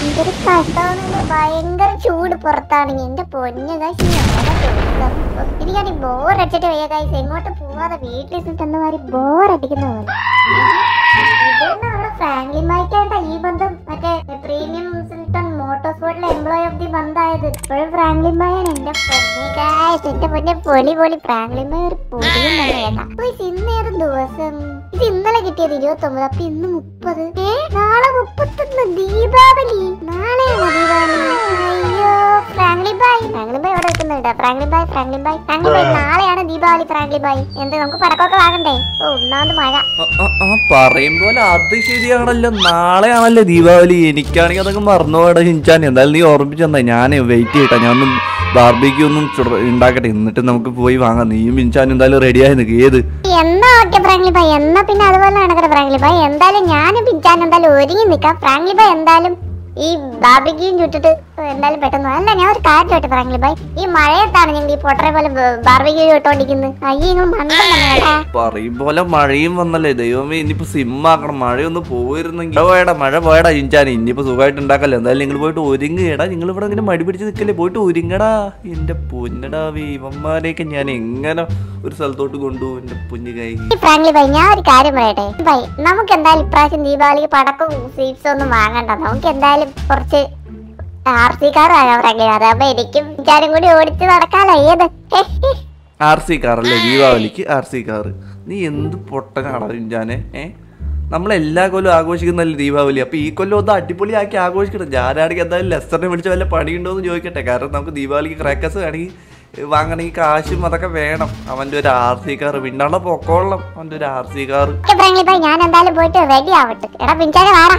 എന്തൊരു കഷ്ടമാണ്, ഭയങ്കര ചൂട് പുറത്താണെങ്കിൽ. എന്റെ പൊന്നു എനിക്കാണെങ്കിൽ ബോറടിച്ചിട്ട് വയ്യ കാഴ്ച. എങ്ങോട്ട് പോവാതെ വീട്ടിലിരുന്നിട്ട് മാതിരി ബോറടിക്കുന്ന പോലെ. ഫ്രാങ്ക്ലിൻ ബായിക്കായിട്ടാ ഈ ബന്ധം മറ്റേ പ്രീമിയം സിൽട്ടൺ മോട്ടോർ സ്പോർട്ടിലെ എംപ്ലോയി ഓഫ് ദി ബന്ധായത്. ഇപ്പോഴും ഫ്രാങ്ക്ലിൻ ബായാണ്. എന്റെ പൊന്നെ ഗായ്സ്, എന്റെ പൊന്നെ പൊളി പൊളി. ഫ്രാങ്ക്ലിൻ ബായ് ഒരു പൊടിയും കേട്ടാ. ഇന്നേത് ദിവസം? ഇത് ഇന്നലെ കിട്ടിയത് 29, അപ്പൊ ഇന്ന് 30. നാളെ 31 ദീപാവലി. നാളെയാണോ ദീപാവലി? അയ്യോ ഫ്രാങ്ക്ലിൻ ബായ് അവിടെ വെക്കുന്നുണ്ട്. ഫ്രാങ്ക്ലിൻ ബായ് നാളെയാണ് ദീപാവലി. ഫ്രാങ്ക്ലിൻ ബായ് എന്ത് നമുക്ക് പടക്കമൊക്കെ വാങ്ങണ്ടേ? ഒന്നാമത് മഴ പറയുമ്പോലെ അത് ശരിയാണല്ലോ, നാളെയാണല്ലോ ദീപാവലി. എനിക്കാണെങ്കിൽ അതൊക്കെ മറന്നുപോടാ ഷിൻചാൻ. എന്തായാലും നീ ഓർമ്മിച്ചെന്നാ. ഞാൻ വെയിറ്റ് ചെയ്യട്ടെ, ഞാനൊന്നും ബാർബിക്യൂ ഒന്നും ഉണ്ടാക്കട്ടെ, എന്നിട്ട് നമുക്ക് പോയി വാങ്ങാം. നീയും ഷിൻചാനും എന്തായാലും റെഡിയായി നിൽക്കുക. ഏത് എന്നാ ഓക്കെ ഫ്രാങ്ക്ലിൻ ബായ്, എന്നാ പിന്നെ അതുപോലെ നടക്കട്ടെ ഫ്രാങ്ക്ലിൻ ബായ്. എന്തായാലും ഞാനും ഷിൻചാനും എന്തായാലും ഒരുങ്ങി നിൽക്കാം. ഫ്രാങ്ക്ലിൻ ബായ് എന്തായാലും ഈ ബാർബിക്യൂം ചുട്ടിട്ട് എന്തായാലും പെട്ടെന്ന്. അല്ല ഞാൻ ഒരു കാര്യം ചോട്ടെ ഫ്രാങ്ക്ലിൻ ബായ്, ഈ മഴയത്താണ് ഞങ്ങൾ ഈ പൊട്ടറെ പോലെ ബാർബിക്യൂ ചുട്ടോണ്ടിരിക്കുന്നത്. അയ്യോ പറയും പോലെ മഴയും വന്നല്ലേ ദൈവമേ. ഇനിയിപ്പോ സിമ്മാക്കണം, മഴയൊന്ന് പോയിരുന്നെങ്കിൽ. മഴ പോയടാ ഷിൻചാൻ, ഇനിയിപ്പോ സുഖമായിട്ട് ഉണ്ടാക്കല്ലോ. എന്തായാലും നിങ്ങൾ പോയിട്ട് ഒരുങ്ങടാ. നിങ്ങൾ ഇവിടെ ഇങ്ങനെ മടി പിടിച്ച് നിൽക്കല്ലേ, പോയിട്ട് ഒരുങ്ങടാ. എന്റെ പൊന്നടാ, ഇവന്മാരെയൊക്കെ ഞാൻ എങ്ങനെ ഒരു സ്ഥലത്തോട്ട് കൊണ്ടുപോകും എന്റെ കുഞ്ഞു കൈ. ഫ്രാങ്ക്ലിൻ ബായ് ഞാൻ ഒരു കാര്യം പറയട്ടെ ബായ്, നമുക്ക് എന്തായാലും ഇപ്രാവശ്യം ദീപാവലിക്ക് പടക്കം സ്വീറ്റ്സ് ഒന്നും വാങ്ങണ്ട. നമുക്ക് എന്തായാലും കുറച്ച് RC കാർ വാങ്ങാം ഫ്രാങ്ക്ലിൻ. അതാകുമ്പോ എനിക്കും ഷിൻചാനും കൂടി ഓടിച്ച് നടക്കാലോ. ഏത് RC കാറല്ലേ ദീപാവലിക്ക്? RC കാറ് നീ എന്ത് പൊട്ടനാടാ ഷിൻചാനെ. നമ്മളെല്ലാ കൊല്ലം ആഘോഷിക്കുന്നല്ലേ ദീപാവലി. അപ്പൊ ഈ കൊല്ലം ഒന്ന് അടിപൊളിയാക്കി ആഘോഷിക്കണം. ഞാനാണെങ്കിൽ എന്തായാലും ലെസ്റ്ററിനെ വിളിച്ച് വല്ല പണിയുണ്ടോ എന്ന് ചോദിക്കട്ടെ. കാരണം നമുക്ക് ദീപാവലിക്ക് ക്രാക്കേഴ്സ് വേണമെങ്കിൽ വാങ്ങണമെങ്കിൽ കാശും അതൊക്കെ വേണം. അവന്റെ ഒരു RC കാർ പിന്നാളെ പൊക്കോളണം. അവന്റെ ഒരു RC കാർ. ഞാൻ എന്തായാലും പോയിട്ട് റെഡി ആവട്ടെ. എടാ പിഞ്ചാനെ വാടാ.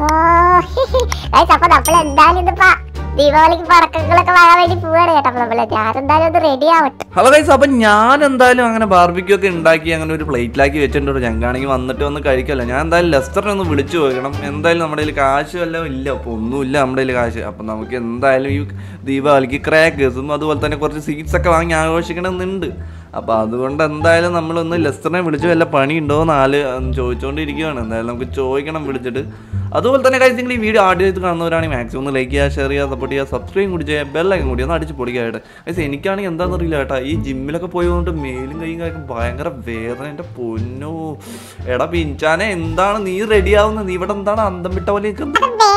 അപ്പൊ നമ്മളെന്തായാലും ഇതിപ്പോ ദീപാവലിക്ക് പടക്കങ്ങളൊക്കെ വാങ്ങാൻ വേണ്ടി പോവാണ് കേട്ടോ. ഞാനെന്തായാലും അത് റെഡി ആവട്ടെ. ഹലോ ഗൈസ്, അപ്പൊ ഞാൻ എന്തായാലും അങ്ങനെ ബാർബിക്യൂ ഒക്കെ ഉണ്ടാക്കി അങ്ങനെ ഒരു പ്ലേറ്റിലാക്കി വെച്ചിട്ടുണ്ട്. ഞങ്ങാണെങ്കിൽ വന്നിട്ട് വന്ന് കഴിക്കല്ലോ. ഞാൻ എന്തായാലും ലെസ്റ്ററിനെ ഒന്ന് വിളിച്ചു പോകണം. എന്തായാലും നമ്മുടെ കയ്യിൽ കാശ് വല്ലതും ഇല്ല, അപ്പൊ ഒന്നുമില്ല നമ്മുടെ കയ്യിൽ കാശ്. അപ്പൊ നമുക്ക് എന്തായാലും ഈ ദീപാവലിക്ക് ക്രാക്കേഴ്സും അതുപോലെ തന്നെ കുറച്ച് സ്വീറ്റ്സ് ഒക്കെ വാങ്ങി ആഘോഷിക്കണമെന്നുണ്ട്. അപ്പോൾ അതുകൊണ്ട് എന്തായാലും നമ്മളൊന്ന് ലെസ്റ്ററിനെ വിളിച്ച് വല്ല പണി ഉണ്ടോ എന്ന് ചോദിച്ചുകൊണ്ടിരിക്കുകയാണ്. എന്തായാലും നമുക്ക് ചോദിക്കണം വിളിച്ചിട്ട്. അതുപോലെ തന്നെ കഴിച്ച് നിങ്ങൾ ഈ വീഡിയോ ആദ്യമായിട്ട് കാണുന്നവരാണെങ്കിൽ മാക്സിമം ഒന്ന് ലൈക്ക് ചെയ്യുക, ഷെയർ ചെയ്യുക, സപ്പോർട്ട് ചെയ്യുക, സബ്സ്ക്രൈബ് കൂടി ചെയ്യുക, ബെല്ലൈക്കൻ കൂടി ഒന്ന് അടിച്ച് പൊടിക്കായിട്ട്. കഴിച്ച് എനിക്കാണെങ്കിൽ എന്താണെന്ന് അറിയില്ല കേട്ടോ, ഈ ജിമ്മിലൊക്കെ പോയതുകൊണ്ട് മേലും കൈയും കാര്യം ഭയങ്കര വേദന. എൻ്റെ പൊന്നോ എടാ പിഞ്ചാനെ, എന്താണ് നീ റെഡി ആവുന്നത്? നീ ഇവിടെ എന്താണ് അന്തം വിട്ട പോലെ നിൽക്കുന്നത്?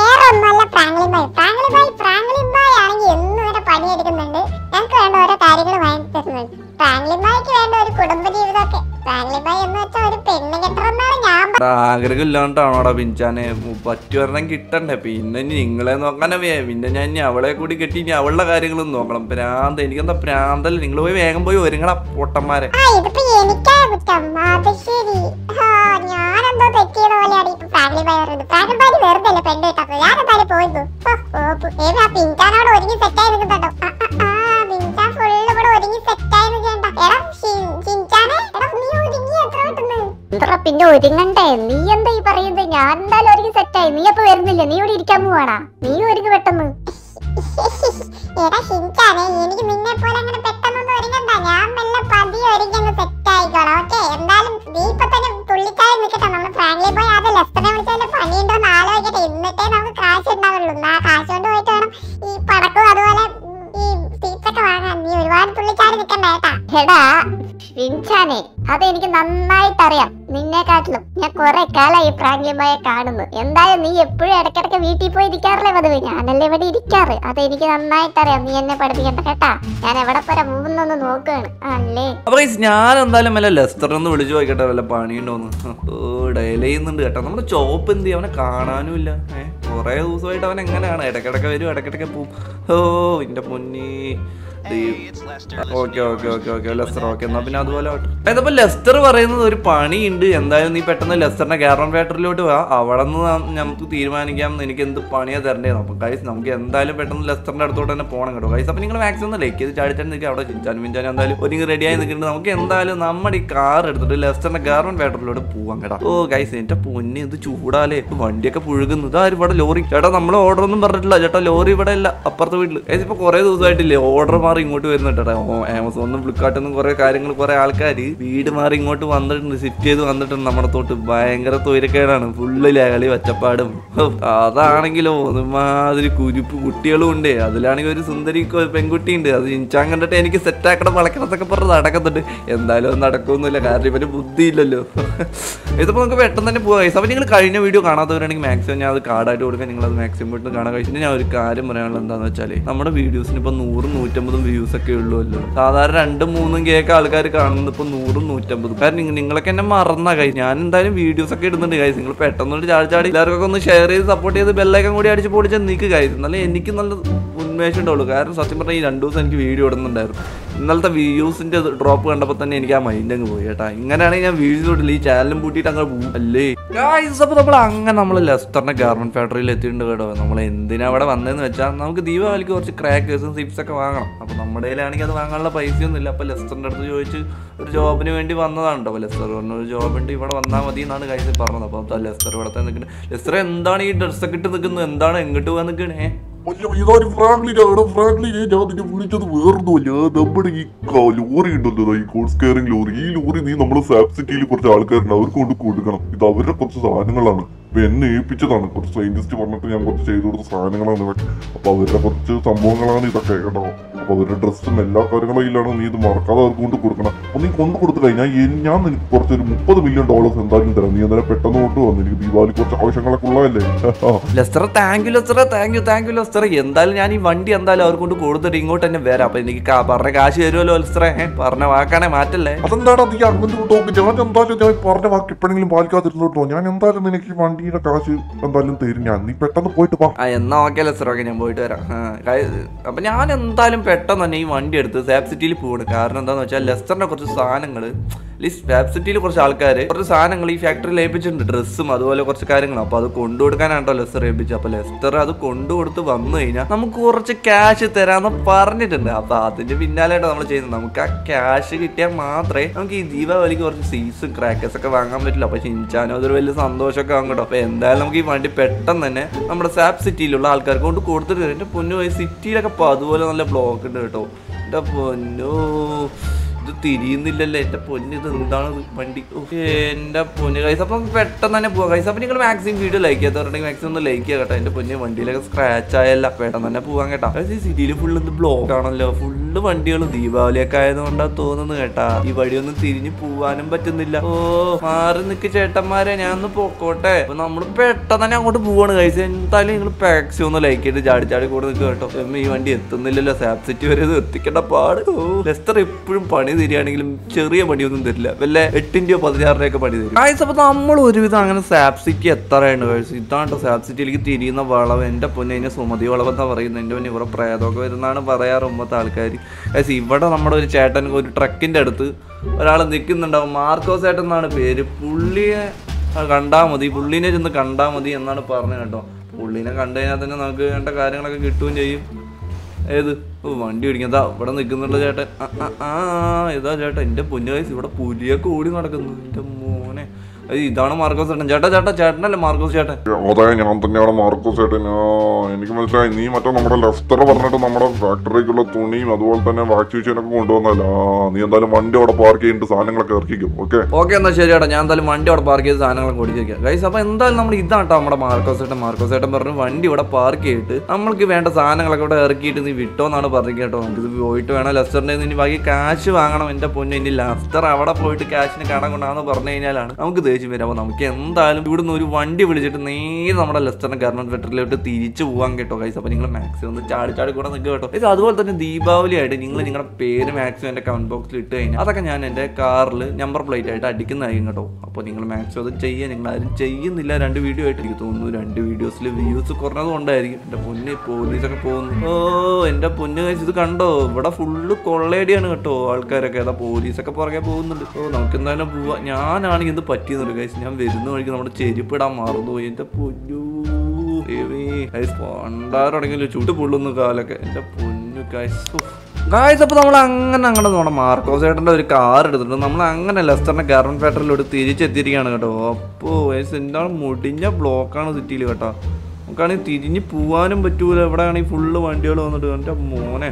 പണിയെടുക്കുന്നുണ്ട്. ഞങ്ങൾക്ക് വേണ്ട ഓരോ കാര്യങ്ങൾ വാങ്ങി തരുന്നുണ്ട്. ഫ്രാങ്ക്ലിൻ ബായിക്ക് വേണ്ട ഒരു കുടുംബ ജീവിതമൊക്കെ. ഫ്രാങ്ക്ലിൻ ബായ് എന്ന് വെച്ചാൽ ഒരു പെണ്ണ് കെട്ടറെന്നാണ് ഞാൻ. ആഗ്രഹം ഇല്ലാണ്ടാണോടാ പിഞ്ചാനെ, പറ്റുവരണം കിട്ടണ്ടേ. പിന്നെ നിങ്ങളെ നോക്കാനേ പിന്നെ ഞാൻ ഇനി അവളെ കൂടി കെട്ടി ഇനി അവളുടെ കാര്യങ്ങളും നോക്കണം. ഭ്രാന്ത്, എനിക്കെന്താ ഭ്രാന്തല്ല. നിങ്ങൾ പോയി വേഗം പോയി ഒരുങ്ങടാ പൊട്ടന്മാരെ. ഇതിപ്പോ എനിക്കാ കുറ്റം. അത് ശരി, ഞാനെന്തോ തെറ്റിയത് പോലെയാണ് ഇപ്പൊ ഫ്രാങ്ക്ലിൻ ബായ് പറയുന്നത്. ഫ്രാങ്ക്ലിൻ ബായ് വെറുതെ അല്ലേ പെണ്ണ് കിട്ടാത്തത്. ഞാനെന്തായാലും പോയിരുന്നു. പിഞ്ചാനോട് ഒരുങ്ങി സെറ്റായി നിൽക്കുന്നുണ്ടോ? പിഞ്ചാൻ ഫുള്ള് ഇവിടെ ഒരുങ്ങി സെറ്റായി നിൽക്കണ്ട. എടാ ഷിൻചാനെ, എടാ നീ ഒരുങ്ങി എത്ര പെട്ടെന്ന്? എന്താ പിന്നെ ഒരുങ്ങണ്ടേ? നീ എന്താ ഈ പറയുന്നത്? ഞാൻ എന്തായാലും ഒരുങ്ങി സെറ്റായി. നീ അപ്പൊ വരുന്നില്ല? നീ ഇവിടെ ഇരിക്കാൻ പോവാടാ. നീ ഒരുങ്ങി പെട്ടെന്ന്. എടാ ഷിൻചാനെ, എനിക്ക് നിന്നെ പോലെ അങ്ങനെ പെട്ടെന്നൊന്നും ഒരുങ്ങണ്ട. ഞാൻ മെല്ലെ പതിയെ ഒരുങ്ങി സെറ്റ് ആയിക്കോളാം. ഓക്കെ, എന്തായാലും നീ ഇപ്പൊ തന്നെ തുള്ളിച്ചായി നിൽക്കട്ടെ. നമ്മൾ ഫ്രാങ്ക്ലിൻ ബായ് ആദ്യം ലെസ്റ്ററിനെ വിളിച്ചാൽ പണിയുണ്ടോ എന്ന് ആലോചിക്കട്ടെ. എന്നിട്ടേ നമുക്ക് കാശ് ഉണ്ടാവുള്ളൂ. ആ കാശ് കൊണ്ട് പോയിട്ട് വേണം ഈ പടക്കും അതുപോലെ ഈ സ്വീറ്റ്സ് ഒക്കെ വാങ്ങാൻ. നീ ഒരുപാട് തുള്ളിച്ചാടി നിൽക്കണ്ട കേട്ടാ. എടാ ഷിൻചാനെ, അതെനിക്ക് നന്നായിട്ട് അറിയാം. നിന്നെക്കാട്ടിലും ഞാൻ കുറെ കാലമായി ഫ്രാങ്ക്ലിൻ ബായെ കാണുന്നു. എന്തായാലും നീ എപ്പോഴും ഇടയ്ക്കിടയ്ക്ക് വീട്ടിൽ പോയി ഇരിക്കാറില്ലേ പതിവ്? ഞാനല്ലേ ഇവിടെ ഇരിക്കാറ്. അതെനിക്ക് നന്നായിട്ട് അറിയാം. നീ എന്നെ പഠിപ്പിക്കണ്ട കേട്ടാ. ഞാൻ എവിടെ പോരാ മൂന്നൊന്ന് നോക്കുകയാണ് അല്ലേ. അപ്പൊ ഞാൻ എന്തായാലും വല്ല ലെസ്റ്ററിനൊന്ന് വിളിച്ചു നോക്കട്ടെ, വല്ല പണിയുണ്ടോന്ന്. ഡയൽ ചെയ്യുന്നുണ്ട് കേട്ടോ. നമ്മുടെ ചോപ്പ് എന്ത് ചെയ്യും? അവനെ കാണാനും ഇല്ല. കുറെ ദിവസമായിട്ട് അവൻ എങ്ങനെയാണ് ഇടയ്ക്കിടയ്ക്ക് വരും, ഇടയ്ക്കിടയ്ക്ക് പോവും. ഓ എന്റെ പൊന്നി. Okay okay okay okay Lester okay, എന്നാ പിന്നെ അതുപോലെ ഇതിപ്പോ ലെസ്റ്റർ പറയുന്നത് ഒരു പണിയുണ്ട്. എന്തായാലും നീ പെട്ടെന്ന് ലെസ്റ്ററിന്റെ കാരവൻ ഫാക്ടറിയിലോട്ട് പോവാ. അവിടെ നിന്ന് നമുക്ക് തീരുമാനിക്കാം എനിക്ക് എന്ത് പണിയാ തരേണ്ടത്. അപ്പൊ ഗൈസ് നമുക്ക് എന്തായാലും പെട്ടെന്ന് ലെസ്റ്ററിന്റെ അടുത്തോട്ട് തന്നെ പോകണം കേട്ടോ ഗൈസ്. അപ്പൊ നിങ്ങൾ മാക്സിമം ലൈക്ക് ചെയ്ത് ചാടിച്ചാൽ നിൽക്കുക. അവിടെ ചിഞ്ചാനും മിഞ്ചാനും എന്തായാലും ഒരു റെഡിയായി നിൽക്കുന്നുണ്ട്. നമുക്ക് എന്തായാലും നമ്മുടെ ഈ കാർ എടുത്തിട്ട് ലെസ്റ്ററിന്റെ കാരവൻ ഫാക്ടറിയിലോട്ട് പോവാം കേട്ടോ. ഓ ഗൈസ് എന്റെ പൊന്നി ഇത് ചൂടാലേ, വണ്ടിയൊക്കെ പുഴുകുന്നു. ഇതാരും ഇവിടെ ലോറി ചേട്ടാ, നമ്മൾ ഓർഡർ ഒന്നും പറഞ്ഞിട്ടില്ല ചേട്ടാ. ലോറി ഇവിടെ ഇല്ല, അപ്പുറത്തെ വീട്ടില്. ഗൈസ് ഇപ്പൊ കുറെ ദിവസമായിട്ടില്ലേ ഓർഡർ മാറി ഇങ്ങോട്ട് വരുന്നുണ്ട് കേട്ടോ. ആമസോണിനും ഫ്ലിപ്കാർട്ടിൽ നിന്നും കുറെ കാര്യങ്ങൾ കുറെ ആൾക്കാർ വീട് മാറി ഇങ്ങോട്ട് വന്നിട്ടുണ്ട്, ഷിഫ്റ്റ് ചെയ്ത് വന്നിട്ടുണ്ട് നമ്മുടെ തോട്ട്. ഭയങ്കര തൊയിരക്കേടാണ്, ഫുള്ള് ലഹളി ഒച്ചപ്പാടും. അതാണെങ്കിലോ ഒരുമാതിരി കുരിപ്പ് കുട്ടികളും ഉണ്ട്. അതിലാണെങ്കിൽ ഒരു സുന്ദരി പെൺകുട്ടി ഉണ്ട്. അത് ഇൻച്ചാൻ കണ്ടിട്ട് എനിക്ക് സെറ്റാക്കണം വളക്കണത്തൊക്കെ പറഞ്ഞ് നടക്കുന്നുണ്ട്. എന്തായാലും അത് നടക്കുമൊന്നുമില്ല, കാരണം ഇവന് ബുദ്ധിയില്ലല്ലോ. ഇതിപ്പോൾ നമുക്ക് പെട്ടെന്ന് തന്നെ പോകാം. അപ്പോൾ നിങ്ങൾ കഴിഞ്ഞ വീഡിയോ കാണാത്തവരാണെങ്കിൽ മാക്സിമം ഞാൻ അത് കാർഡായിട്ട് കൊടുക്കാൻ നിങ്ങളത് മാക്സിമം പോയിട്ട് കാണാൻ കഴിച്ചിട്ട് ഞാൻ ഒരു കാര്യം പറയാനുള്ളത് എന്താണെന്ന് വെച്ചാൽ നമ്മുടെ വീഡിയോസിന് ഇപ്പോൾ 100-150 വ്യൂസ് ഒക്കെ ഉള്ളൂല്ലോ. സാധാരണ 2-3 കേക്ക് ആൾക്കാർ കാണുന്നത് ഇപ്പോൾ 100-150. കാരണം നിങ്ങളൊക്കെ എന്നെ മറന്നാ കഴിച്ചു. ഞാൻ എന്തായാലും വീഡിയോസ് ഒക്കെ ഇടുന്നുണ്ട് കഴിച്ചു. നിങ്ങൾ പെട്ടെന്നൊരു ചാടി എല്ലാവർക്കൊക്കെ ഒന്ന് ഷെയർ ചെയ്ത് സപ്പോർട്ട് ചെയ്ത് ബെല്ലൈക്കൻ കൂടി അടിച്ച് പൊടിച്ച് നിൽക്ക് കഴിച്ചു. എന്നാലും എനിക്ക് നല്ല ഉന്മേഷം ഉണ്ടാവുള്ളൂ. കാരണം സത്യം പറഞ്ഞാൽ ഈ 2 ദിവസം എനിക്ക് വീഡിയോ ഇടുന്നുണ്ടായിരുന്നു. ഇന്നലത്തെ വ്യൂസിന്റെ ഡ്രോപ്പ് കണ്ടപ്പോൾ തന്നെ എനിക്ക് ആ മൈൻഡ് അങ്ങ് പോയി കേട്ടാ. ഇങ്ങനെയാണെങ്കിൽ ഞാൻ വീഡിയോ ഇടില്ല, ഈ ചാനലും പൂട്ടിയിട്ട് അങ്ങ് പോകും അല്ലേ. അപ്പോൾ നമ്മൾ ലെസ്റ്ററിന്റെ ഗാർമെന്റ് ഫാക്ടറിയിൽ എത്തിയിട്ടുണ്ട് കേട്ടോ. നമ്മൾ എന്തിനാ അവിടെ വന്നതെന്ന് വെച്ചാൽ നമുക്ക് ദീപാവലിക്ക് കുറച്ച് ക്രാക്കേഴ്സും സിപ്സ് ഒക്കെ വാങ്ങണം. അപ്പോൾ നമ്മുടെ കയ്യിലാണെങ്കിൽ അത് വാങ്ങാനുള്ള പൈസയൊന്നും ഇല്ല. അപ്പോൾ ലെസ്റ്ററിന്റെ അടുത്ത് ചോദിച്ച് ഒരു ജോബിന് വേണ്ടി വന്നതാണ് കേട്ടോ. അപ്പോൾ ലെസ്റ്റർ പറഞ്ഞ ഒരു ജോബ് ഉണ്ട്, ഇവിടെ വന്നാൽ മതി എന്നാണ് കഴിഞ്ഞ് പറഞ്ഞത്. അപ്പോൾ ലെസ്റ്റർ ഇവിടെ തന്നെ നിൽക്കുന്നത്. ലെസ്റ്റർ എന്താണ് ഈ ഡ്രസ്സൊക്കെ ഇട്ട് നിൽക്കുന്നത്? എന്താണ് എങ്ങോട്ട് പോകാൻ നിൽക്കണേ? ഇതൊരു ഫ്രാങ്ക്ലിനാണ്. ഫ്രാങ്ക്ലിനെ ഞാൻ നിന്നെ വിളിച്ചത് വേറൊന്നുമല്ല. നമ്മുടെ ഈ ലോറി ഉണ്ടല്ലോ, ഈ ഗൂഡ്സ് കെയറിംഗ് ലോറി. ഈ ലോറി നീ നമ്മുടെ സാബ് സിറ്റിയിൽ കുറച്ച് ആൾക്കാരുണ്ട്, അവർക്ക് കൊണ്ട് കൊടുക്കണം. ഇത് അവരുടെ കുറച്ച് സാധനങ്ങളാണ്. അപ്പൊ എന്നെ ഏൽപ്പിച്ചതാണ്. കുറച്ച് സയന്റിസ്റ്റ് പറഞ്ഞിട്ട് ഞാൻ കുറച്ച് ചെയ്തു കൊടുത്ത സാധനങ്ങളാണ് ഇതൊക്കെ. അപ്പൊ അവരുടെ കുറച്ച് സംഭവങ്ങളാണ് ഇതൊക്കെ കേട്ടോ. അപ്പൊ അവരുടെ ഡ്രസ്സും എല്ലാ കാര്യങ്ങളും ഇതിലാണ്. നീ ഇത് മറക്കാതെ അവർക്ക് കൊണ്ട് കൊടുക്കണം. അപ്പൊ നീ കൊണ്ട് കൊടുത്തു കഴിഞ്ഞാൽ ഞാൻ നിനക്ക് കുറച്ചൊരു $30 മില്യൺ എന്തായാലും തരാം. നീ എന്തായാലും പെട്ടെന്ന് കൊണ്ടുവന്നു. എനിക്ക് ദീപാവലി കുറച്ച് ആവശ്യങ്ങളൊക്കെ ഉള്ളതല്ലേ. Lester thank you Lester, thank you Lester. എന്തായാലും ഞാൻ ഈ വണ്ടി എന്തായാലും അവർക്ക് കൊണ്ട് കൊടുത്തിട്ട് ഇങ്ങോട്ട് തന്നെ വരാം. അപ്പൊ എനിക്ക് പറഞ്ഞ കാശ് തരുമല്ലോ ലെസ്റ്ററെ. പറഞ്ഞ വാക്കാണെ മാറ്റല്ലേ. അതെന്താടാ നീ അങ്ങനെ നോക്കി? ഞാൻ എന്തായാലും ഞാൻ പറഞ്ഞ വാക്ക് എപ്പോഴെങ്കിലും പാലിക്കാതിരുന്നോട്ടോ. ഞാൻ എന്തായാലും നിനക്ക് ഈ വണ്ടിയുടെ കാശ് എന്തായാലും തരും ഞാൻ. നീ പെട്ടെന്ന് പോയിട്ട് പോ. എന്നാ ഓക്കെ ലെസ്റ്റർ, ഓക്കെ ഞാൻ പോയിട്ട് വരാം. അപ്പൊ ഞാൻ എന്തായാലും പെട്ടെന്ന് തന്നെ ഈ വണ്ടി എടുത്ത് സാബ് സിറ്റിയിൽ പോകണം. കാരണം എന്താന്ന് വെച്ചാൽ ലെസ്റ്ററിന്റെ കുറച്ച് സാധനങ്ങൾ സാബ് സിറ്റിയിൽ കുറച്ച് ആൾക്കാർ കുറച്ച് സാധനങ്ങൾ ഈ ഫാക്ടറിയിൽ ഏൽപ്പിച്ചിട്ടുണ്ട്, ഡ്രസ്സും അതുപോലെ കുറച്ച് കാര്യങ്ങളും. അപ്പോൾ അത് കൊണ്ടുകൊടുക്കാനാണോ ലെസ്റ്റർ ഏൽപ്പിച്ചത്. അപ്പോൾ ലെസ്റ്റർ അത് കൊണ്ടുകൊടുത്ത് വന്നു കഴിഞ്ഞാൽ നമുക്ക് കുറച്ച് ക്യാഷ് തരാമെന്ന് പറഞ്ഞിട്ടുണ്ട്. അപ്പോൾ അതിന്റെ പിന്നാലെയായിട്ട് നമ്മൾ ചെയ്യുന്നത്. നമുക്ക് ആ ക്യാഷ് കിട്ടിയാൽ മാത്രമേ നമുക്ക് ഈ ദീപാവലിക്ക് കുറച്ച് സീസും ക്രാക്കേഴ്സ് ഒക്കെ വാങ്ങാൻ പറ്റില്ല. അപ്പോൾ ചിഞ്ചാനോ അതൊരു വലിയ സന്തോഷമൊക്കെ ആകും കേട്ടോ. അപ്പോൾ എന്തായാലും നമുക്ക് ഈ വണ്ടി പെട്ടെന്ന് തന്നെ നമ്മുടെ സാബ് സിറ്റിയിലുള്ള ആൾക്കാർക്ക് കൊണ്ട് കൊടുത്തിട്ട് എൻ്റെ പൊന്നു പോയി. സിറ്റിയിലൊക്കെ അപ്പോൾ അതുപോലെ നല്ല ബ്ലോക്ക് ഉണ്ട് കേട്ടോ. എൻ്റെ പൊന്നു ഇത് തിരിയുന്നില്ലല്ലോ എൻ്റെ പൊന്ന്. ഇത് എന്താണ് വണ്ടി? ഓക്കെ എൻ്റെ പൊന്ന് കൈസ്. അപ്പം പെട്ടെന്ന് തന്നെ പോവാം കൈസ്. അപ്പം നിങ്ങൾ മാക്സിമം വീഡിയോ ലൈക്ക് ചെയ്യാത്തവരുണ്ടെങ്കിൽ മാക്സിമം ഒന്ന് ലൈക്ക് ചെയ്യുക കേട്ടോ. എൻ്റെ പൊന്ന് വണ്ടിയിലൊക്കെ സ്ക്രാച്ച് ആയല്ല, പെട്ടെന്ന് തന്നെ പോവാൻ കേട്ടോ. ഈ സിറ്റിയിൽ ഫുള്ള് ഇത് ബ്ലോക്ക് ആണല്ലോ, ഫുള്ള് വണ്ടികളും. ദീപാവലിയൊക്കെ ആയതുകൊണ്ടാണ് തോന്നുന്നു കേട്ടാ. ഈ വഴിയൊന്നും തിരിഞ്ഞ് പോവാനും പറ്റുന്നില്ല. ഓ മാറി നിൽക്ക് ചേട്ടന്മാരെ, ഞാൻ ഒന്ന് പൊക്കോട്ടെ. അപ്പൊ നമ്മൾ പെട്ടെന്ന് തന്നെ അങ്ങോട്ട് പോവാണ് കൈസ്. എന്തായാലും നിങ്ങൾ മാക്സിമം ഒന്ന് ലൈക്ക് ചെയ്ത് ചാടി കൂടെ നിൽക്കുക കേട്ടോ. ഈ വണ്ടി എത്തുന്നില്ലല്ലോ, സാബ് സിറ്റി വരെ എത്തിക്കേണ്ട പാട്. ലെസ്റ്റർ എപ്പോഴും പണി തരികയാണെങ്കിലും ചെറിയ പണിയൊന്നും തരില്ല, വല്ല 8-ോ 16-ോ പണി തരും ഗൈസ്. അപ്പൊ നമ്മൾ ഒരുവിധം അങ്ങനെ സാബ് സിറ്റി എത്താറാണ് ഗൈസ്. ഇതാണ് സാബ് സിറ്റിയിലേക്ക് തിരിയുന്ന വളവ്. എൻ്റെ പൊന്നെ അതിനെ സുമതി വളവ് എന്താ പറയുന്നത്. എൻ്റെ പൊന്നെ ഇവിടെ പ്രേതമൊക്കെ വരുന്നതാണ് പറയാറ് മുമ്പത്തെ ആൾക്കാർ ഗൈസ്. ഇവിടെ നമ്മുടെ ഒരു ചേട്ടൻ ഒരു ട്രക്കിൻ്റെ അടുത്ത് ഒരാൾ നിൽക്കുന്നുണ്ടാവും. മാർക്കോസ് ചേട്ടൻ എന്നാണ് പേര്. പുള്ളിയെ കണ്ടാൽ മതി, പുള്ളീനെ ചെന്ന് കണ്ടാൽ മതി എന്നാണ് പറഞ്ഞത് കേട്ടോ. പുള്ളീനെ കണ്ടു കഴിഞ്ഞാൽ തന്നെ നമുക്ക് വേണ്ട കാര്യങ്ങളൊക്കെ കിട്ടുകയും ചെയ്യും. ഏത് വണ്ടി ഓടിക്കുന്നതാ ഇവിടെ നിൽക്കുന്നുള്ള ചേട്ടൻ. ഏതാ ചേട്ടൻ? എൻ്റെ പൊന്നു വയസ്സ് ഇവിടെ പുലിയൊക്കെ ഓടി നടക്കുന്നു. എൻ്റെ മോനെ, ഇതാണ് മാർക്കോസ് ചേട്ടൻ. ചേട്ടനല്ലേ മാർക്കോസ് ചേട്ടൻ? അതെ ഞാൻ തന്നെയാണ് മാർക്കോസ് ചേട്ടൻ. എനിക്ക് മനസ്സിലായി. നീ മറ്റേ നമ്മുടെ ലെസ്റ്റർ പറഞ്ഞിട്ട് നമ്മുടെ ഫാക്ടറിക്കുള്ള തുണിയും അതുപോലെ തന്നെ വാക്സിനൊക്കെ കൊണ്ടുവന്നല്ല. നീ എന്തായാലും വണ്ടി അവിടെ പാർക്ക് ചെയ്തിട്ട് സാധനങ്ങളൊക്കെ ഇറക്കിക്കും. ഓക്കെ എന്നാ ശരി ചേട്ടാ, ഞാൻ എന്തായാലും വണ്ടി അവിടെ പാർക്ക് ചെയ്ത് സാധനങ്ങളൊക്കെ ഓടിച്ചേക്കാം ഗൈസ്. അപ്പോൾ എന്തായാലും നമ്മൾ ഇതാട്ടോ നമ്മുടെ മാർക്കോസ് ചേട്ടൻ പറഞ്ഞു വണ്ടി ഇവിടെ പാർക്ക് ചെയ്തിട്ട് നമ്മൾക്ക് വേണ്ട സാധനങ്ങളൊക്കെ ഇവിടെ ഇറക്കിയിട്ട് നീ വിട്ടോന്നാണ് പറഞ്ഞത് കേട്ടോ. നമുക്കിത് പോയിട്ട് വേണം ലെസ്റ്ററിൻ്റെ ഇനി ബാക്കി ക്യാഷ് വാങ്ങണം. എൻ്റെ പൊന്നു, ഇനി ലെസ്റ്റർ അവിടെ പോയിട്ട് ക്യാഷിന് കടം കൊണ്ടാന്ന് പറഞ്ഞു കഴിഞ്ഞാലാണ് നമുക്ക് ദേഷ്യം വരും. അപ്പോൾ നമുക്ക് എന്തായാലും ഇവിടുന്ന് ഒരു വണ്ടി വിളിച്ചിട്ട് നേരെ നമ്മുടെ ലെസ്റ്ററിന്റെ ഗവൺമെന്റ് ഫെഡറലിലോട്ട് തിരിച്ചു പോകാൻ കേട്ടോ ഗൈസ്. അപ്പോൾ നിങ്ങൾ മാക്സിമം ഒന്ന് ചാടി കൂടെ നിൽക്കുക കേട്ടോ ഗൈസ്. അതുപോലെ തന്നെ ദീപാവലി ആയിട്ട് നിങ്ങൾ നിങ്ങളുടെ പേര് മാക്സിമം എൻ്റെ കമന്റ് ബോക്സിൽ ഇട്ട് കഴിഞ്ഞാൽ അതൊക്കെ ഞാൻ എൻ്റെ കാറിൽ നമ്പർ പ്ലേറ്റ് ആയിട്ട് അടിക്കുന്നതായിരിക്കും കേട്ടോ. അപ്പോൾ നിങ്ങൾ മാക്സിമം അത് ചെയ്യുക. നിങ്ങൾ ആരും ചെയ്യുന്നില്ല. 2 വീഡിയോ ആയിട്ട് എനിക്ക് തോന്നുന്നു 2 വീഡിയോസിൽ വ്യൂസ് കുറഞ്ഞത് കൊണ്ടായിരിക്കും. എൻ്റെ പൊന്ന് പോലീസൊക്കെ പോകുന്നു. ഓ എൻ്റെ പൊന്ന് ഗൈസ്, ഇത് കണ്ടോ? ഇവിടെ ഫുള്ള് കൊള്ളയടിയാണ് കേട്ടോ ആൾക്കാരൊക്കെ. ഏതാ പോലീസൊക്കെ പുറകെ പോകുന്നുണ്ട്. ഓ നമുക്ക് എന്തായാലും പോവാം. ഞാനാണെങ്കിൽ ഇത് പറ്റിയെന്നുണ്ട് ഗൈസ്. ഞാൻ വരുന്ന വഴിക്ക് നമ്മുടെ ചെരുപ്പിടാൻ മറന്നുപോയി. എൻ്റെ പൊന്നു പണ്ടാറടങ്ങില്ല ചുട്ട് പൊള്ളുന്നു കാലൊക്കെ. എൻ്റെ പൊന്നു ഗൈസ്. അപ്പോൾ നമ്മൾ അങ്ങനെ നമ്മുടെ മാർക്കോസ് ചേട്ടൻ്റെ ഒരു കാർ എടുത്തിട്ട് നമ്മൾ അങ്ങനെ ലെസ്റ്ററിന്റെ ഗവൺമെന്റ് ഫാക്ടറിയിലോട്ട് തിരിച്ചെത്തിയിരിക്കുകയാണ് കേട്ടോ. അപ്പോൾ ഗൈസ് എന്താണ് മുടിഞ്ഞ ബ്ലോക്കാണ് സിറ്റിയിൽ കേട്ടോ. നമുക്കാണെങ്കിൽ തിരിഞ്ഞ് പോകാനും പറ്റൂല. ഇവിടെ ആണെങ്കിൽ ഫുള്ള് വണ്ടികൾ വന്നിട്ട് എൻ്റെ മോനെ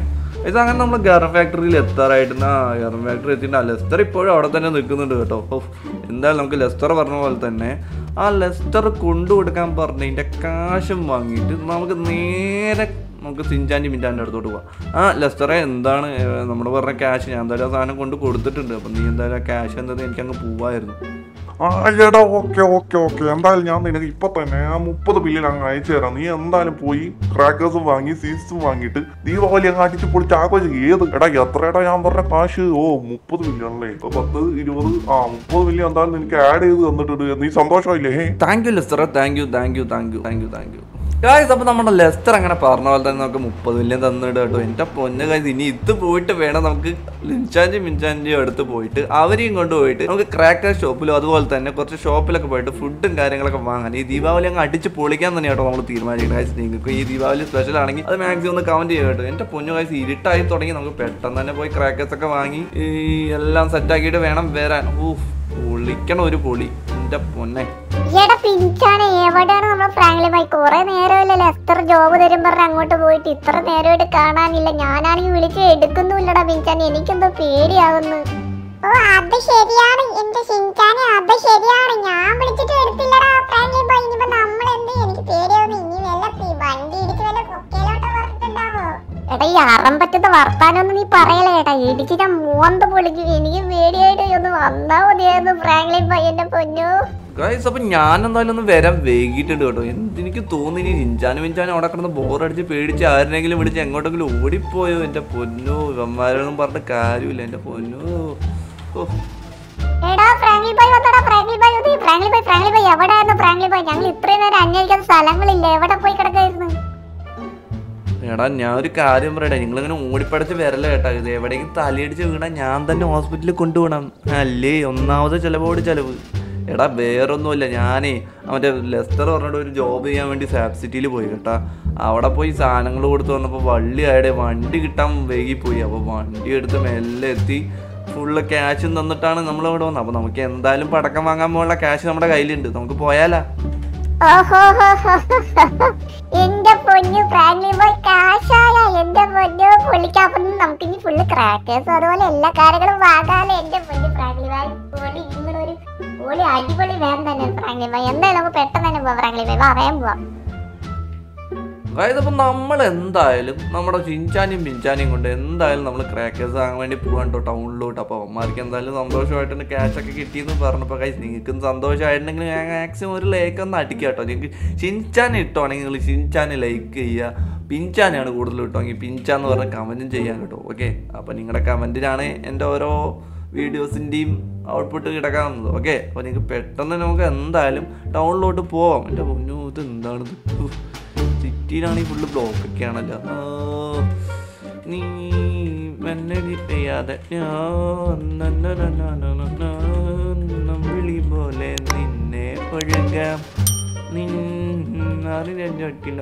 ഇത് അങ്ങനെ നമ്മൾ ഗർ ഫാക്ടറിയിൽ എത്താറായിട്ട് ഗർ ഫാക്ടറി എത്തിയിട്ട് ലെസ്റ്റർ ഇപ്പോഴും അവിടെ തന്നെ നിൽക്കുന്നുണ്ട് കേട്ടോ. എന്തായാലും നമുക്ക് ലെസ്റ്റർ പറഞ്ഞ പോലെ തന്നെ ആ ലെസ്റ്റർ കൊണ്ടുകൊടുക്കാൻ പറഞ്ഞതിൻ്റെ കാശും വാങ്ങിയിട്ട് നമുക്ക് നേരെ നമുക്ക് സിൻചാൻ്റെ മിൻചാൻ്റെ അടുത്തോട്ട് പോവാം. ലെസ്റ്ററെ എന്താണ് നമ്മൾ പറഞ്ഞ ക്യാഷ് ഞാൻ എന്തായാലും ആ സാധനം കൊണ്ട് കൊടുത്തിട്ടുണ്ട്. അപ്പം നീ എന്തായാലും ആ ക്യാഷ് എന്തായാലും എനിക്കങ്ങ് പോവായിരുന്നു. എടാ ഓക്കെ എന്തായാലും ഞാൻ നിനക്ക് ഇപ്പൊ തന്നെ ആ 30 ബില്യൺ അങ്ങ് അയച്ചു തരാം. നീ എന്തായാലും പോയി ക്രാക്കേഴ്സും വാങ്ങി സീസും വാങ്ങിയിട്ട് ദീപാവലി അങ്ങ് അടിച്ച് പൊളിച്ച് ആഘോഷിക്കും. ഏത് എടാ എത്രയാടാ ഞാൻ പറഞ്ഞ കാശ്? 30 ബില്യൺ അല്ലേ? 10, 20 30 ബില്യൺ എന്തായാലും നിനക്ക് ആഡ് ചെയ്ത് തന്നിട്ടുണ്ട്. നീ സന്തോഷമായില്ലേ? താങ്ക് യു ലെസ്റ്ററെ, താങ്ക് യു. ഗായ്സ്, അപ്പോൾ നമ്മുടെ ലെസ്റ്റർ അങ്ങനെ പറഞ്ഞ പോലെ തന്നെ നമുക്ക് 30 ബില്യൺ തന്നിട്ട് കേട്ടോ. എൻ്റെ പൊന്ന് ഗായ്സ്, ഇനി ഇത് പോയിട്ട് വേണം നമുക്ക് മിൻചാൻ്റെയും അടുത്ത് പോയിട്ട് അവരെയും കൊണ്ടുപോയിട്ട് നമുക്ക് ക്രാക്കർ ഷോപ്പിലും അതുപോലെ തന്നെ കുറച്ച് ഷോപ്പിലൊക്കെ പോയിട്ട് ഫുഡും കാര്യങ്ങളൊക്കെ വാങ്ങാൻ ഈ ദീപാവലി അങ്ങ് അടിച്ച് പൊളിക്കാൻ തന്നെ കേട്ടോ നമ്മൾ തീരുമാനിക്കുന്നത്. ഗായ്സ്, നിങ്ങൾക്ക് ഈ ദീപാവലി സ്പെഷ്യൽ ആണെങ്കിൽ അത് മാക്സിമം ഒന്ന് കമൻറ്റ് ചെയ്യുക കേട്ടോ. എൻ്റെ പൊന്നു ഗായ്സ്, ഇരുട്ടായി തുടങ്ങി. നമുക്ക് പെട്ടെന്ന് തന്നെ പോയി ക്രാക്കേഴ്സ് ഒക്കെ വാങ്ങി ഈ എല്ലാം സെറ്റാക്കിയിട്ട് വേണം വരാൻ. പൊളിക്കണം ഒരു പൊളി. എൻ്റെ പൊന്നെ എവിടെയാണ് നമ്മൾ ഫ്രാങ്ക്ലി ഭായ്? കുറെ നേരമല്ലേ ലെസ്റ്റർ ജോബ് തരും പറഞ്ഞ് അങ്ങോട്ട് പോയിട്ട് ഇത്ര നേരമായിട്ട് കാണാനില്ല. ഞാനാണെങ്കിൽ വിളിച്ച് എടുക്കുന്നുമില്ലടാ പിൻചാനെ. എനിക്കെന്തോ പേടിയാവുന്നു. അത് ശരിയാണ് എന്റെ ഷിൻചാനെ, അത് ശരിയാണ്. ഞാൻ വിളിച്ചിട്ട് എടുത്തില്ലടാ ഫ്രാങ്ക്ലി ഭായ്. ഇനിയിപ്പോ നമ്മൾ എന്ത്? എനിക്ക് പേടിയാവുന്നു. ഇനി വല്ല വണ്ടി ഇടിച്ച് വല്ല കുക്കയിലോട്ട് പറഞ്ഞിട്ടുണ്ടാവോ? എടാ ഈ അറം പറ്റത്തെ വർത്താനൊന്നും നീ പറയലേ ഏട്ടാ. ഇടിച്ച് ഞാൻ മൂന്ന് പൊളിക്കും. എനിക്ക് പേടിയായിട്ട് ഒന്ന് വന്നാ മതിയായിരുന്നു ഫ്രാങ്ക്ലി ഭായ്. എന്റെ പൊന്നു ഗൈസ്, അപ്പം ഞാൻ എന്തായാലും ഒന്ന് വരാൻ വൈകിട്ടുണ്ട് കേട്ടോ. എനിക്ക് തോന്നി ഇനി ചിഞ്ചാനും അവിടെ കിടന്ന് ബോറടിച്ച് പേടിച്ച് ആരെങ്കിലും വിളിച്ച് എങ്ങോട്ടെങ്കിലും ഓടിപ്പോയോ. എൻ്റെ പൊന്നു, ഇവന്മാരൊന്നും പറഞ്ഞിട്ട് കാര്യമില്ല. എൻ്റെ പൊന്നു. എടാ ഞാൻ ഒരു കാര്യം പറയട്ടെ, നിങ്ങളിങ്ങനെ ഓടിപ്പടച്ച് വരല കേട്ടാ. ഇത് എവിടെയെങ്കിലും തലയടിച്ച് വീണാൽ ഞാൻ തന്നെ ഹോസ്പിറ്റലിൽ കൊണ്ടുപോകണം അല്ലേ? ഒന്നാമത് ചിലവോട് ചിലവ്. എടാ വേറൊന്നുമില്ല, ഞാനേ അവൻ്റെ ലെസ്റ്റർ പറഞ്ഞിട്ട് ഒരു ജോബ് ചെയ്യാൻ വേണ്ടി സാപ് സിറ്റിയിൽ പോയി കേട്ടാ. അവിടെ പോയി സാധനങ്ങൾ കൊടുത്ത് വന്നപ്പോൾ വണ്ടി കിട്ടാൻ വൈകിപ്പോയി. അപ്പോൾ വണ്ടി എടുത്ത് മെല്ലെ എത്തി ഫുള്ള് ക്യാഷും തന്നിട്ടാണ് നമ്മളവിടെ വന്നത്. അപ്പോൾ നമുക്ക് എന്തായാലും പടക്കം വാങ്ങാൻ പോലുള്ള ക്യാഷ് നമ്മുടെ കയ്യിലുണ്ട്. നമുക്ക് പോയാലാ? എന്റെ പൊന്നു ഫ്രാങ്ക്ലി ബോയ്, കാശായ എന്റെ പൊന്നു പൊളിക്കാം. അപ്പം നമുക്ക് ഇനി ഫുള്ള് ക്രാക്കേഴ്സ് അതുപോലെ എല്ലാ കാര്യങ്ങളും വാങ്ങാലോ. എന്റെ പൊന്നു ഫ്രാങ്ക്ലി ബോയ്, നിങ്ങളൊരു പൊളി അടിപൊളി വേണം തന്നെ ഫ്രാങ്ക്ലി ബോയ്. എന്തായാലും നമുക്ക് പെട്ടെന്ന് തന്നെ പോവാം ഫ്രാങ്ക്ലി ബോയ്. വേഗം പോവാം. അതായത് ഇപ്പം നമ്മൾ എന്തായാലും നമ്മുടെ ചിഞ്ചാനെയും പിഞ്ചാനെയും കൊണ്ട് എന്തായാലും നമ്മൾ ക്രാക്കേഴ്സ് വാങ്ങാൻ വേണ്ടി പോകാൻ കേട്ടോ ടൗണിലോട്ട്. അപ്പോൾ അമ്മമാർക്ക് എന്തായാലും സന്തോഷമായിട്ടുണ്ട് ക്യാഷൊക്കെ കിട്ടിയെന്ന് പറഞ്ഞപ്പോൾ കഴിച്ച് നിങ്ങൾക്കും സന്തോഷമായിട്ടുണ്ടെങ്കിൽ ഞാൻ മാക്സിമം ഒരു ലൈക്ക് ഒന്ന് അടിക്കുക കേട്ടോ. നിങ്ങൾക്ക് ചിഞ്ചാനെ ഇട്ടുവാണെങ്കിൽ നിങ്ങൾ ചിഞ്ചാനെ ലൈക്ക് ചെയ്യുക. പിഞ്ചാനെയാണ് കൂടുതൽ ഇട്ടുമെങ്കിൽ പിഞ്ചാന്ന് പറഞ്ഞ കമൻറ്റും ചെയ്യാൻ കേട്ടോ. ഓക്കെ, അപ്പോൾ നിങ്ങളുടെ കമൻറ്റിനാണ് എൻ്റെ ഓരോ വീഡിയോസിൻ്റെയും ഔട്ട്പുട്ട് കിടക്കാവുന്നത്. ഓക്കെ, അപ്പോൾ നിങ്ങൾക്ക് പെട്ടെന്ന് നമുക്ക് എന്തായാലും ടൗണിലോട്ട് പോവാം. എൻ്റെ മുന്നു ഇത് എന്താണിത്? സിറ്റിയിലാണെങ്കിൽ ഫുള്ള് ബ്ലോക്കൊക്കെ ആണല്ലോ. നീ മെന്നടി പെയ്യാതെ വിളി പോലെ നിന്നെ ഒഴുകാം നിന്നറിഞ്ഞിട്ടില്ല.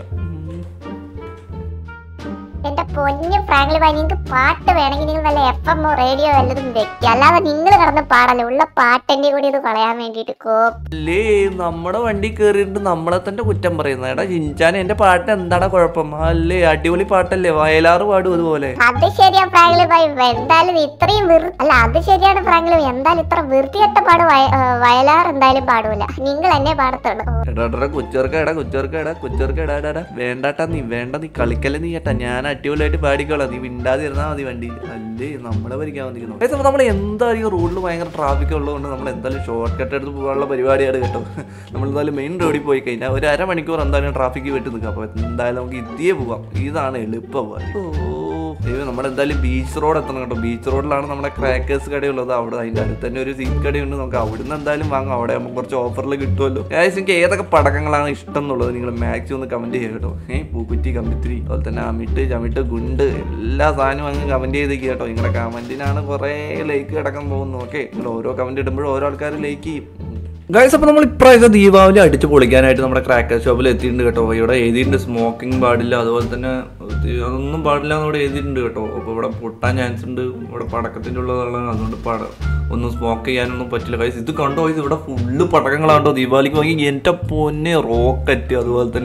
എന്റെ പൊന്നു ഫ്രാങ്ക്ലി ബോയ്, നിങ്ങൾക്ക് പാട്ട് വേണമെങ്കിൽ നിങ്ങൾ വല്ല FM റേഡിയോ വല്ലതും വെക്കുക. അല്ലാതെ നിങ്ങൾ കിടന്ന് പാടല്ലേ. ഉള്ള പാട്ടെന്റെ കൂടി ഇത് കളയാൻ വേണ്ടിട്ട് അല്ലേ നമ്മുടെ വണ്ടി കയറിയിട്ട് നമ്മളെ തന്നെ കുറ്റം പറയുന്നത്. എടാ ചിഞ്ചാനെ, എന്റെ പാട്ട് എന്താണ് കുഴപ്പം? അല്ലേ അടിപൊളി പാട്ടല്ലേ, വയലാറ് പാടും അതുപോലെ. അത് ശരിയാ ഫ്രാങ്ക്ലി ബോയ്. എന്തായാലും ഇത്രയും അല്ല, അത് ശരിയാണ് ഫ്രാങ്ക്ലി ബോയ്. എന്തായാലും ഇത്ര വൃത്തികെട്ട പാട് വയലാർ എന്തായാലും പാടൂല. നിങ്ങൾ എന്നെ പാടത്തുള്ളൂ. എടാ കുച്ചേർക്കടാ വേണ്ടാട്ടാ, നീ വേണ്ട, നീ കളിക്കല്ലേ നീ ചേട്ടാ. ഞാൻ അടിപൊളിയായിട്ട് പാടിക്കോളാം, നീ മിണ്ടാതിരുന്നാ മതി വണ്ടി. അല്ലേ നമ്മളെ ഭരിക്കാൻ വന്നിരിക്കുന്നു. അതേസമയം നമ്മൾ എന്തായാലും റോഡിൽ ഭയങ്കര ട്രാഫിക് ഉള്ളതുകൊണ്ട് നമ്മൾ എന്തായാലും ഷോർട്ട് കട്ട് എടുത്ത് പോകാനുള്ള പരിപാടിയാണ് കേട്ടോ. നമ്മളെന്തായാലും മെയിൻ റോഡിൽ പോയി കഴിഞ്ഞാൽ ഒരു അരമണിക്കൂർ എന്തായാലും ട്രാഫിക്ക് വിട്ട് നിൽക്കാം. അപ്പോൾ എന്തായാലും നമുക്ക് ഇതിയേ പോവാം. ഇതാണ് എളുപ്പം. നമ്മളെന്തായാലും ബീച്ച് റോഡ് എത്തണം കേട്ടോ. ബീച്ച് റോഡിലാണ് നമ്മുടെ ക്രാക്കേഴ്സ് കടയുള്ളത്. അവിടെ അതിൻ്റെ അടുത്ത് തന്നെ ഒരു സീറ്റ് കടയുണ്ട്. നമുക്ക് അവിടുന്ന് എന്തായാലും വാങ്ങാം. അവിടെ നമുക്ക് കുറച്ച് ഓഫറിൽ കിട്ടുമല്ലോ. എനിക്ക് ഏതൊക്കെ പടക്കങ്ങളാണ് ഇഷ്ടം എന്നുള്ളത് നിങ്ങൾ മാക്സിമം ഒന്ന് കമൻറ്റ് ചെയ്യുക കേട്ടോ. പൂക്കുറ്റി, കമ്പിത്തിരി, അതുപോലെ തന്നെ ചമിട്ട് ഗുണ്ട് എല്ലാ സാധനവും അങ്ങ് കമൻറ്റ് ചെയ്തേക്കുക കേട്ടോ. നിങ്ങളുടെ കമൻറ്റിനാണ് കുറേ ലൈക്ക് കിടക്കാൻ പോകുന്നത്. ഓക്കെ, നിങ്ങൾ ഓരോ കമൻറ്റ് ഇടുമ്പോഴും ഓരോ ആൾക്കാർ ലൈക്ക് ചെയ്യും. ഗൈസ്, അപ്പോൾ നമ്മൾ ഇപ്രാവശ്യം ദീപാവലി അടിച്ച് പൊളിക്കാനായിട്ട് നമ്മുടെ ക്രാക്കർ ഷോപ്പിൽ എത്തിയിട്ടുണ്ട് കേട്ടോ. ഇവിടെ എഴുതിയിട്ടുണ്ട് സ്മോക്കിംഗ് പാടില്ല, അതുപോലെ തന്നെ അതൊന്നും പാടില്ല എന്ന് ഇവിടെ എഴുതിയിട്ടുണ്ട് കേട്ടോ. അപ്പോൾ ഇവിടെ പൊട്ടാൻ ചാൻസ് ഉണ്ട്. ഇവിടെ പടക്കത്തിൻ്റെ ഉള്ളതാണ്, അതുകൊണ്ട് ഒന്നും സ്മോക്ക് ചെയ്യാനൊന്നും പറ്റില്ല. ഗൈസ്, ഇത് കണ്ടോ? ഇവിടെ ഫുള്ള് പടക്കങ്ങളാണ്ടോ ദീപാവലിക്ക് വാങ്ങി. എൻ്റെ പൊന്നെ റോക്കറ്റ്, അതുപോലെ തന്നെ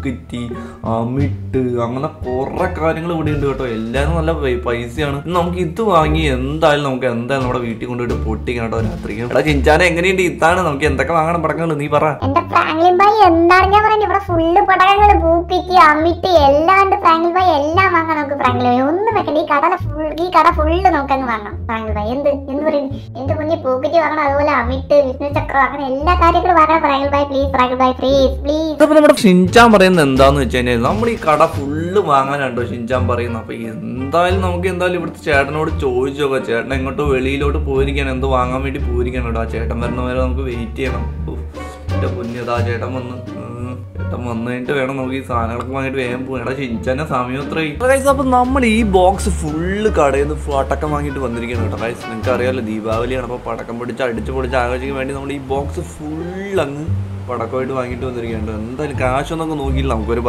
പൂക്കുറ്റി, അമിട്ട്, അങ്ങനെ കുറെ കാര്യങ്ങൾ ഇവിടെ ഉണ്ട് കേട്ടോ. എല്ലാവരും നല്ല പൈസയാണ്. നമുക്ക് ഇത് വാങ്ങി എന്തായാലും നമ്മുടെ വീട്ടിൽ കൊണ്ടുപോയിട്ട് പൊട്ടിക്കണം കേട്ടോ രാത്രിക്ക്. എടാ ചിഞ്ചാനെ എങ്ങനെയുണ്ട്? ഇതാണ് നമുക്ക് എന്തൊക്കെ വാങ്ങണം പടക്കങ്ങൾ നീ പറ. എന്റെ ഫ്രാങ്ക്ലിൻ ഭായി എന്താണ് ഞാൻ പറയുന്നത്, ഇവിടെ ഫുള്ള് പടക്കങ്ങള്, പൂക്കുറ്റി, അമിട്ട് എല്ലാം ഉണ്ട് ഫ്രാങ്ക്ലിൻ ഭായി. എല്ലാം വാങ്ങാം നമുക്ക് ഫ്രാങ്ക്ലിൻ ഭായി. ഒന്നും വെക്കണ്ട, ഈ കട ഫുള്ള് നമുക്കങ്ങ് വാങ്ങാം ഫ്രാങ്ക്ലിൻ ഭായി. എന്ത് പറയുന്നു എന്റെ മുന്നിൽ പൂക്കുറ്റി വാങ്ങണം, അതുപോലെ അമിട്ട്, വിഷ്ണു ചക്രം, അങ്ങനെ എല്ലാ കാര്യങ്ങളും വാങ്ങണം Franklin bhai. Please Franklin bhai, please. അപ്പൊ നമ്മുടെ ഷിൻചാൻ പറയുന്നത് എന്താന്ന് വെച്ച് കഴിഞ്ഞാൽ നമ്മൾ ഈ കട ഫുള്ള് വാങ്ങാനുണ്ടോ ഷിൻചാൻ പറയുന്നത്. അപ്പൊ എന്തായാലും നമുക്ക് ഇവിടുത്തെ ചേട്ടനോട് ചോദിച്ചു നോക്കാം. ചേട്ടൻ എങ്ങോട്ടോ വെളിയിലോട്ട് പോയിരിക്കണം, എന്തോ വാങ്ങാൻ വേണ്ടി പോയിരിക്കണം കേട്ടോ. ആ ചേട്ടൻ വരുന്നവരെ നമുക്ക് വെയിറ്റ് ചെയ്യണം. എന്റെ പൊന്നിയതാ ചേട്ടൻ വന്ന് കഴിഞ്ഞിട്ട് വേണം നമുക്ക് ഈ സാധനങ്ങളൊക്കെ വാങ്ങിയിട്ട് വേഗം പോകണം. എടാ ഷിൻചാന്റെ സമയം എത്രയായി? അപ്പൊ നമ്മൾ ഈ ബോക്സ് ഫുള്ള് കടയിൽ നിന്ന് പടക്കം വാങ്ങിയിട്ട് വന്നിരിക്കണം കേട്ടോ ഗൈസ്. നിങ്ങൾക്ക് അറിയാമല്ലോ ദീപാവലിയാണ്. അപ്പോൾ പടക്കം അടിച്ച് പൊടിച്ച് ആഘോഷിക്കാൻ വേണ്ടി നമ്മൾ ഈ ബോക്സ് ഫുൾ അങ്ങ് പടക്കമായിട്ട് വാങ്ങിയിട്ട് വന്നിരിക്കുന്നുണ്ട്. എന്തായാലും കാശൊന്നൊക്കെ നോക്കിയില്ല. നമുക്കൊരു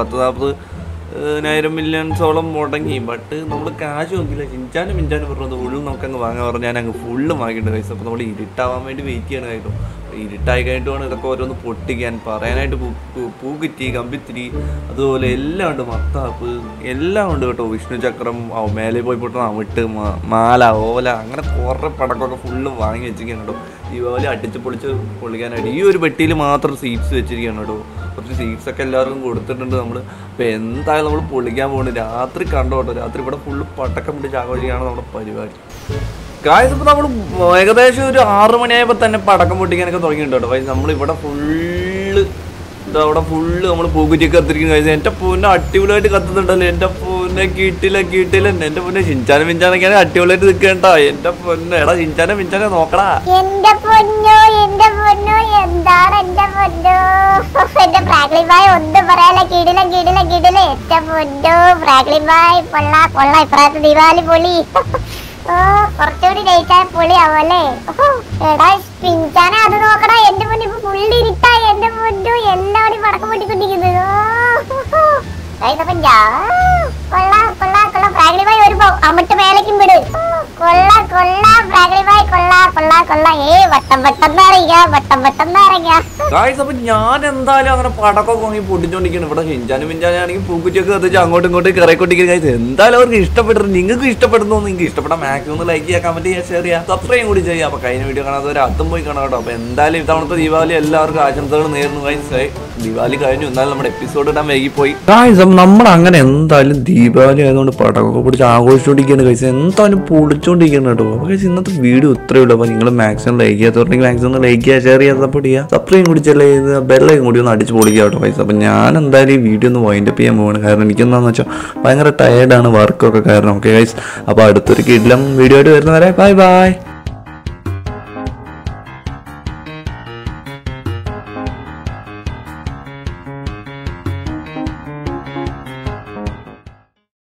10-40 മില്യൺസോളം മുടങ്ങി. ബട്ട് നമ്മൾ കാശ് നോക്കിയില്ല. ചിഞ്ചാനും പറഞ്ഞത് ഉള്ളു നമുക്കങ്ങ് വാങ്ങാൻ പറഞ്ഞാൽ ഞാൻ അങ്ങ് ഫുള്ള് വാങ്ങിയിട്ടുണ്ട് ഗൈസ്. അപ്പോൾ നമ്മൾ ഇരുട്ടാവാൻ വേണ്ടി വെയിറ്റ് ചെയ്യണം കേട്ടോ. ഇരുട്ടായി കഴിഞ്ഞിട്ട് വേണം ഇതൊക്കെ ഓരോന്ന് പൊട്ടിക്കാൻ. പറയാനായിട്ട് പൂക്കുറ്റി, കമ്പിത്തിരി, അതുപോലെ എല്ലാം ഉണ്ട്. മത്താപ്പ് എല്ലാം ഉണ്ട് കേട്ടോ. വിഷ്ണു ചക്രം, മേലെ പോയി പൊട്ടുന്ന അമിട്ട്, മാല, ഓല, അങ്ങനെ കുറേ പടക്കമൊക്കെ ഫുള്ള് വാങ്ങി വെച്ചിരിക്കുകയാണ് കേട്ടോ. ദീപാവലി അടിച്ച് പൊളിക്കാനായിട്ട് ഈ ഒരു പെട്ടിയിൽ മാത്രം സീറ്റ്സ് വെച്ചിരിക്കുകയാണ് കേട്ടോ. കുറച്ച് സീറ്റ്സൊക്കെ എല്ലാവർക്കും കൊടുത്തിട്ടുണ്ട് നമ്മൾ. അപ്പോൾ എന്തായാലും നമ്മൾ പൊളിക്കാൻ പോകുന്നത് രാത്രി കണ്ടോ കേട്ടോ. രാത്രി ഇവിടെ ഫുള്ള് പടക്കം പിടിച്ച് ആഘോഷിക്കുകയാണ് നമ്മുടെ പരിപാടി. ഗായ്സ് ഇപ്പോൾ നമ്മൾ ഏകദേശം ഒരു 6 മണിയായപ്പോൾ തന്നെ പടക്കം പൊട്ടിക്കാനൊക്കെ തുടങ്ങിയിട്ടുണ്ട് കേട്ടോ. നമ്മളിവിടെ ഫുള്ള് നമ്മൾ പൂക്കുറ്റിയൊക്കെ കത്തിരിക്കുന്നു കഴിച്ചു. എൻ്റെ പൊന്നെ അടിപൊളിയായിട്ട് കത്തുന്നുണ്ടല്ലോ. എൻ്റെ പൊന്നെ കിട്ടില്ല. എൻ്റെ പൊന്നെ ചിഞ്ചാനൊക്കെയാണ് അടിപൊളിയായിട്ട് നിൽക്കേണ്ട. എൻ്റെ പൊന്നെ എടാ ചിഞ്ചാനെ നോക്കടാ. എന്റെ പൊന്നോ എന്താണ് എന്റെ പൊന്നോ. എന്റെ ഫ്രാങ്ക്ലിൻ ഭായി ഒന്നും പറയാല്ല. കിടില. എന്റെ പൊന്നോ ഫ്രാങ്ക്ലിൻ ഭായി പൊള്ള ഇപ്രായത്തെ ദീപാവലി പൊളി. കുറച്ചുകൂടി ലേറ്റായ പൊളിയാവല്ലേ. എടാ പിഞ്ചാനെ അത് നോക്കടാ. എന്റെ പൊന്നു ഇപ്പൊ ഫുള്ള് ഇരുട്ടായി. എന്റെ പൊന്നു എല്ലാവരും പടക്കം പൊട്ടിക്കൊണ്ടിരിക്കുന്നത്. കൊള്ളാം ഫ്രാങ്ക്ലിൻ ഭായി ഒരു അമിട്ട് മേലേക്കും വിട്. കൊള്ളാം ഫ്രാങ്ക്ലിൻ ഭായി കൊള്ളാം. വട്ടം അറിയാ. അപ്പൊ ഞാൻ എന്തായാലും അങ്ങനെ പടക്കമൊക്കെ വാങ്ങി പൊട്ടിച്ചോണ്ടിരിക്കണം. ഇവിടെ ഹിഞ്ചാനാണെങ്കിൽ പൂക്കുറ്റിയൊക്കെ കത്തിച്ച് അങ്ങോട്ടും ഇങ്ങോട്ടും കയറിക്കൊണ്ടിരിക്കുന്നത്. എന്തായാലും അവർക്ക് ഇഷ്ടപ്പെട്ടിട്ട് നിങ്ങൾക്ക് ഇഷ്ടപ്പെടുന്നു. നിങ്ങൾക്ക് ഇഷ്ടപ്പെട്ട മാക്സിമം ഒന്ന് ലൈക്ക് ചെയ്യാൻ, കമന്റ് ചെയ്യാൻ, ഷെയർ ചെയ്യാം, സബ്സ്ക്രൈബ് കൂടി ചെയ്യാം. അപ്പൊ കഴിഞ്ഞ വീഡിയോ കാണാതെ ഒരു അതും പോയി കാണാം കേട്ടോ. അപ്പൊ എന്തായാലും ഇത്തവണത്തെ ദീപാവലി എല്ലാവർക്കും ആശംസകൾ നേർന്നു. ദീപാവലി കഴിഞ്ഞു, എന്നാലും നമ്മുടെ എപ്പിസോഡ് ഇടാൻ വൈകിപ്പോയി. നമ്മൾ അങ്ങനെ എന്തായാലും ദീപാവലി ആയതുകൊണ്ട് പടക്കമൊക്കെ പൊടിച്ച് ആഘോഷിച്ചോണ്ടിരിക്കുകയാണ് കഴിച്ചത്. എന്തായാലും പൊളിച്ചോണ്ടിരിക്കണം കേട്ടോ. അപ്പോൾ കഴിച്ച് ഇന്നത്തെ വീഡിയോ ഇത്രയേ ഉള്ളൂ. അപ്പോൾ നിങ്ങൾ മാക്സിമം ലൈക്ക് ചെയ്യാത്തവരുണ്ടെങ്കിൽ മാക്സിമം ലൈക്ക് ചെയ്യുക, ഷെയർ ചെയ്യുക, സപ്പോർട്ട് ചെയ്യുക, സബ്സ്ക്രൈബ് കൂടി ചെയ്ത് ബെല്ലൈക്കൻ കൂടി ഒന്ന് അടിച്ച് പൊളിക്കുക കേട്ടോ കഴിച്ചത്. അപ്പോൾ ഞാൻ എന്തായാലും ഈ വീഡിയോ ഒന്ന് വൈൻഡപ്പ് ചെയ്യാൻ പോവാണ്. കാരണം എനിക്കെന്താണെന്ന് വെച്ചാൽ ഭയങ്കര ടയേർഡാണ് വർക്കൊക്കെ കാരണം. ഓക്കെ ഗൈസ്, അപ്പോൾ അടുത്തൊരു കിടിലം വീഡിയോ ആയിട്ട് വരുന്നവരെ ബൈ.